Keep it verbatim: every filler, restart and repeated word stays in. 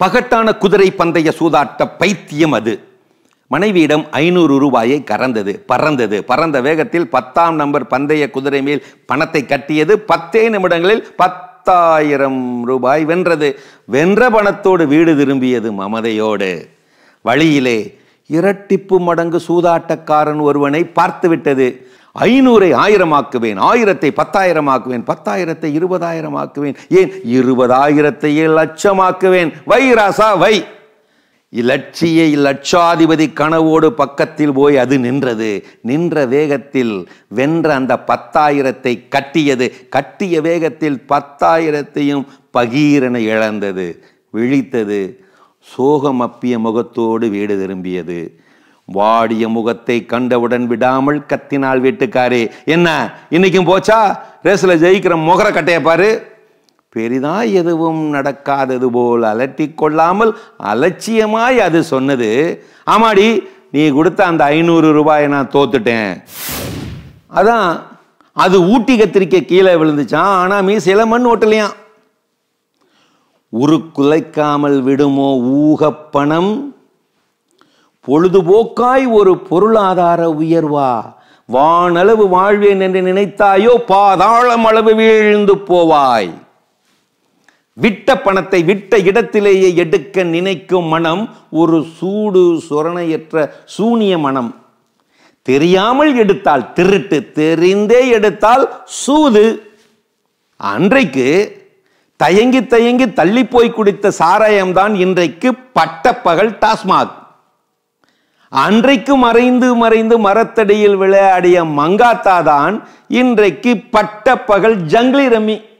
பகட்டான குதிரை பந்தய சூதாட்ட பைத்தியம் அது. மனைவியிடம் ஐநூறு ரூபாயை கறந்தது, பறந்தது. பறந்த வேகத்தில் பத்தாம் நம்பர் பந்தய குதிரை மேல் பணத்தை கட்டியது. பத்தே நிமிடங்களில் பத்தாயிரம் ரூபாய் வென்றது. வென்ற பணத்தோடு வீடு திரும்பியது மமதையோடு. வழியிலே இரட்டிப்பு மடங்கு சூதாட்டக்காரன் ஒருவனை பார்த்து விட்டது. ஐநூறை ஆயிரமாக்குவேன், ஆயிரத்தை பத்தாயிரமாக்குவேன், பத்தாயிரத்தை இருபதாயிரமாக்குவேன், ஏன் இருபதாயிரத்தையே லட்சமாக்குவேன். வை ராசா வை. இலட்சிய லட்சாதிபதி கனவோடு பக்கத்தில் போய் அது நின்றது. நின்ற வேகத்தில் வென்ற அந்த பத்தாயிரத்தை கட்டியது. கட்டிய வேகத்தில் பத்தாயிரத்தையும் பகீரென இழந்தது. விழித்தது. சோகம் அப்பிய முகத்தோடு வீடு திரும்பியது. வாடிய முகத்தை கண்டவுடன் விடாமல் கத்தினாள் வீட்டுக்காரே. என்ன இன்னைக்கும் போச்சா? ரேஸ்ல ஜெயிக்கிற முகர கட்டைய பாரு. பெரிதா எதுவும் நடக்காதது போல் அலட்டி கொள்ளாமல் அலட்சியமாய் அது சொன்னது, ஆமாடி நீ கொடுத்த அந்த ஐநூறு ரூபாயை நான் தோத்துட்டேன். அதான் அது ஊட்டி கத்திரிக்கை கீழே விழுந்துச்சான், ஆனா மீசையில மண் ஓட்டலையாம். உரு குலைக்காமல் விடுமோ ஊகப்பணம், பொழுதுபோக்காய் ஒரு பொருளாதார உயர்வா, வானளவு வாழ்வேன் என்று நினைத்தாயோ பாதாளம் அளவு வீழ்ந்து போவாய். விட்ட பணத்தை விட்ட இடத்திலேயே எடுக்க நினைக்கும் மனம் ஒரு சூடு சொரணையற்ற சூனிய மனம். தெரியாமல் எடுத்தால் திருட்டு, தெரிந்தே எடுத்தால் சூது. அன்றைக்கு தயங்கி தயங்கி தள்ளி போய் குடித்த சாராயம்தான் இன்றைக்கு பட்டப்பகல் டாஸ்மாக். அன்றைக்கு மறைந்து மறைந்து மரத்தடியில் விளையாடிய மங்காத்தா தான் இன்றைக்கு பட்டப்பகல் ஜங்கிலி ரம்மி.